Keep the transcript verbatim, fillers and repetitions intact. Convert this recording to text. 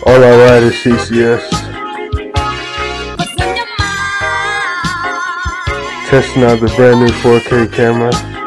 All I ride is C C S. Testing out the brand new four K camera.